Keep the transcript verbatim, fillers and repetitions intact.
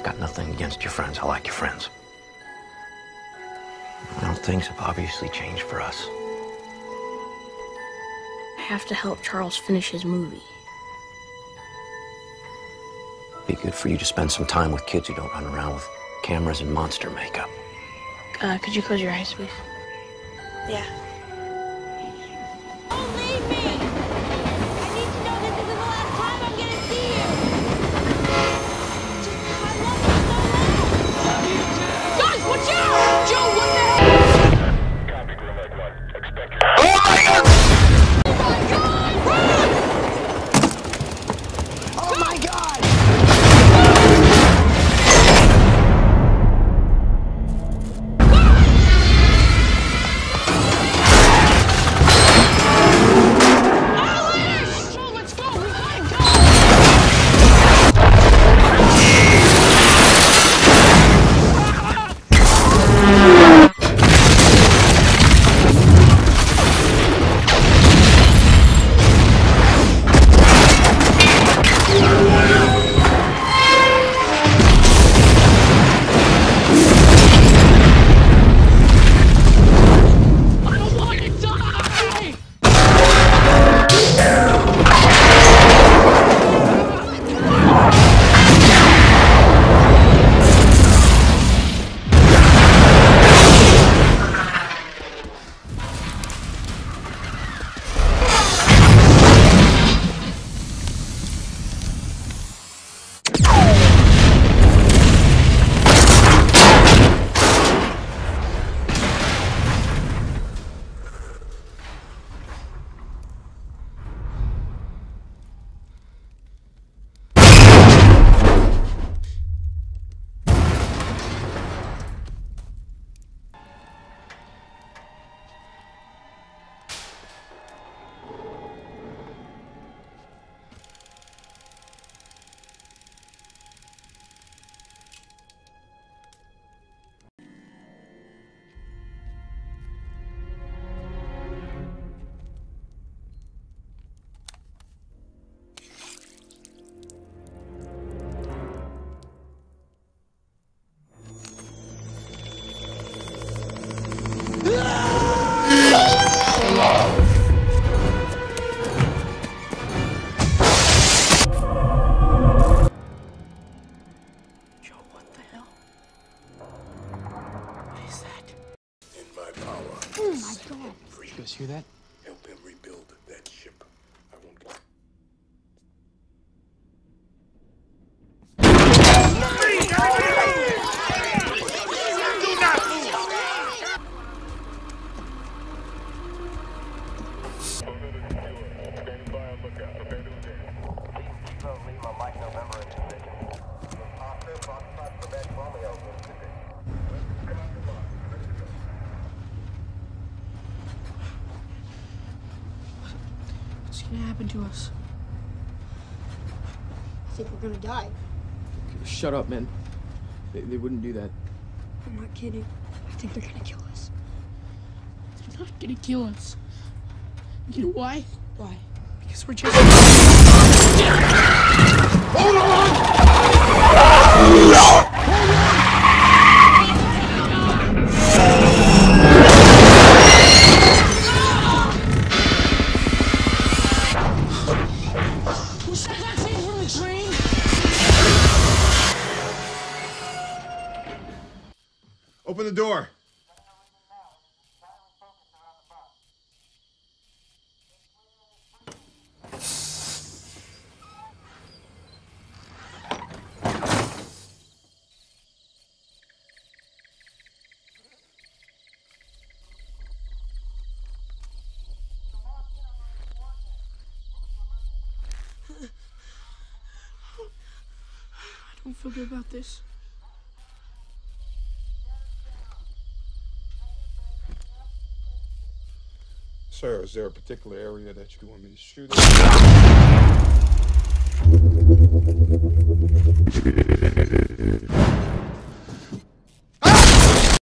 Got nothing against your friends. I like your friends. Well, things have obviously changed for us. I have to help Charles finish his movie. Be good for you to spend some time with kids who don't run around with cameras and monster makeup. Uh, could you close your eyes, please? Yeah. Don't leave me! I need to know this isn't the last time I'm gonna see you! Just, I love you so much! Guys, watch out! Joe, what the hell? Copy, Green Lake one. Expect Oh my god! Oh my god! Run! Oh my god! You guys hear that? Help him rebuild that ship. I won't get... What's gonna happen to us? I think we're gonna die. Shut up, man. They, they wouldn't do that. I'm not kidding. I think they're gonna kill us. They're not gonna kill us. You know why? Why? Because we're just... Hold on! Was that that thing from the train? Open the door. I don't feel good about this. Sir, is there a particular area that you want me to shoot at?